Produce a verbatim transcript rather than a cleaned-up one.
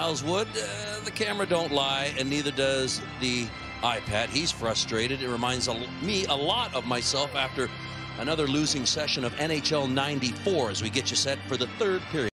Miles Wood, uh, the camera don't lie, and neither does the iPad. He's frustrated. It reminds a, me a lot of myself after another losing session of N H L ninety-four as we get you set for the third period.